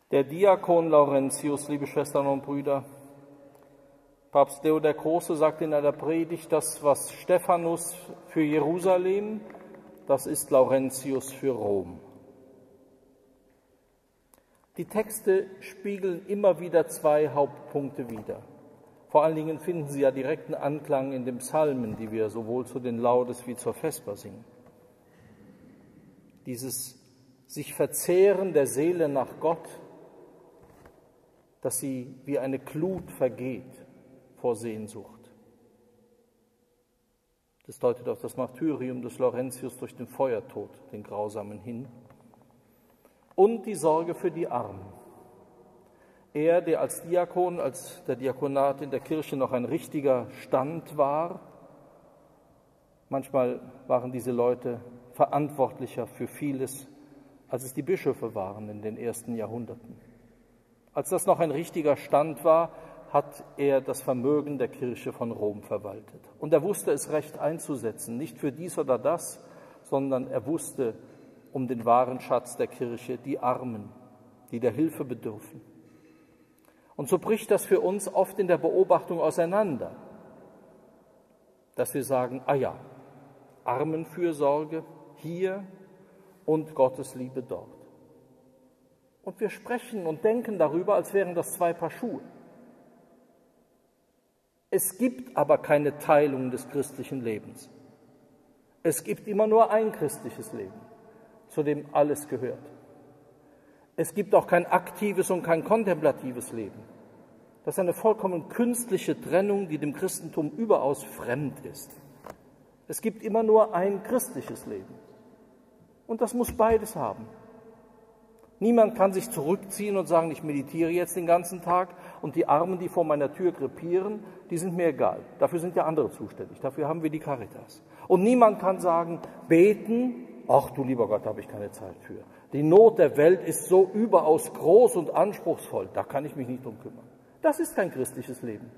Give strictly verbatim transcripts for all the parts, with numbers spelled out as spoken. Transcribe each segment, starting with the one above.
Der Diakon Laurentius, liebe Schwestern und Brüder, Papst Leo der Große sagt in einer Predigt, das, was Stephanus für Jerusalem, das ist Laurentius für Rom. Die Texte spiegeln immer wieder zwei Hauptpunkte wider. Vor allen Dingen finden sie ja direkten Anklang in den Psalmen, die wir sowohl zu den Laudes wie zur Vesper singen. Dieses sich Verzehren der Seele nach Gott, dass sie wie eine Glut vergeht vor Sehnsucht. Das deutet auf das Martyrium des Laurentius durch den Feuertod, den grausamen, hin. Und die Sorge für die Armen. Er, der als Diakon, als der Diakonat in der Kirche noch ein richtiger Stand war, manchmal waren diese Leute verantwortlicher für vieles, als es die Bischöfe waren in den ersten Jahrhunderten. Als das noch ein richtiger Stand war, hat er das Vermögen der Kirche von Rom verwaltet. Und er wusste es recht einzusetzen, nicht für dies oder das, sondern er wusste um den wahren Schatz der Kirche, die Armen, die der Hilfe bedürfen. Und so bricht das für uns oft in der Beobachtung auseinander, dass wir sagen, ah ja, Armenfürsorge hier und Gottes Liebe dort. Und wir sprechen und denken darüber, als wären das zwei Paar Schuhe. Es gibt aber keine Teilung des christlichen Lebens. Es gibt immer nur ein christliches Leben, zu dem alles gehört. Es gibt auch kein aktives und kein kontemplatives Leben. Das ist eine vollkommen künstliche Trennung, die dem Christentum überaus fremd ist. Es gibt immer nur ein christliches Leben. Und das muss beides haben. Niemand kann sich zurückziehen und sagen, ich meditiere jetzt den ganzen Tag und die Armen, die vor meiner Tür krepieren, die sind mir egal. Dafür sind ja andere zuständig. Dafür haben wir die Caritas. Und niemand kann sagen, beten, ach du lieber Gott, da habe ich keine Zeit für. Die Not der Welt ist so überaus groß und anspruchsvoll, da kann ich mich nicht drum kümmern. Das ist kein christliches Leben.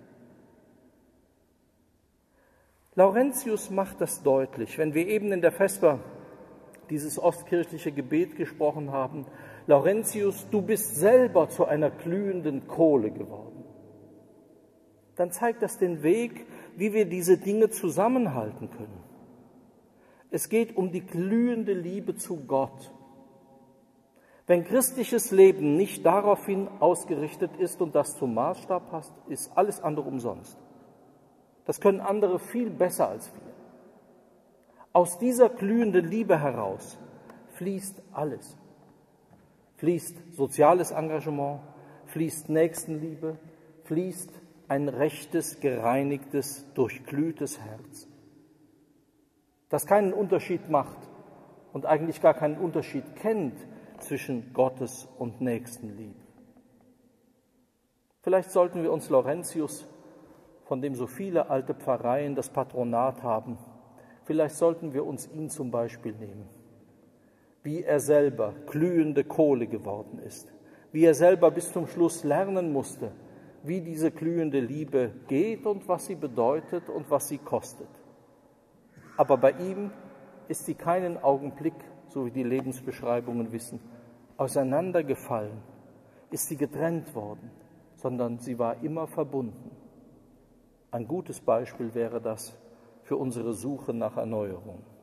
Laurentius macht das deutlich, wenn wir eben in der Vesper dieses ostkirchliche Gebet gesprochen haben. Laurentius, du bist selber zu einer glühenden Kohle geworden. Dann zeigt das den Weg, wie wir diese Dinge zusammenhalten können. Es geht um die glühende Liebe zu Gott. Wenn christliches Leben nicht daraufhin ausgerichtet ist und das zum Maßstab passt, ist alles andere umsonst. Das können andere viel besser als wir. Aus dieser glühenden Liebe heraus fließt alles. Fließt soziales Engagement, fließt Nächstenliebe, fließt ein rechtes, gereinigtes, durchglühtes Herz, das keinen Unterschied macht und eigentlich gar keinen Unterschied kennt zwischen Gottes und Nächstenliebe. Vielleicht sollten wir uns Laurentius, von dem so viele alte Pfarreien das Patronat haben, vielleicht sollten wir uns ihn zum Beispiel nehmen, wie er selber glühende Kohle geworden ist, wie er selber bis zum Schluss lernen musste, wie diese glühende Liebe geht und was sie bedeutet und was sie kostet. Aber bei ihm ist sie keinen Augenblick, so wie die Lebensbeschreibungen wissen, auseinandergefallen, ist sie getrennt worden, sondern sie war immer verbunden. Ein gutes Beispiel wäre das für unsere Suche nach Erneuerung.